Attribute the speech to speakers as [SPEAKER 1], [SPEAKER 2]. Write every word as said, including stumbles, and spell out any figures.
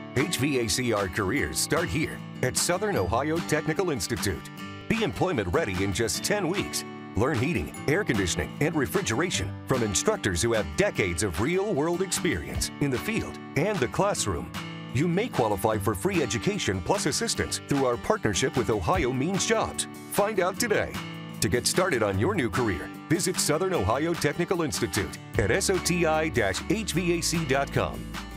[SPEAKER 1] H V A C R careers start here at Southern Ohio Technical Institute. Be employment ready in just ten weeks. Learn heating, air conditioning, and refrigeration from instructors who have decades of real-world experience in the field and the classroom. You may qualify for free education plus assistance through our partnership with Ohio Means Jobs. Find out today. To get started on your new career, visit Southern Ohio Technical Institute at soti dash h v a c dot com.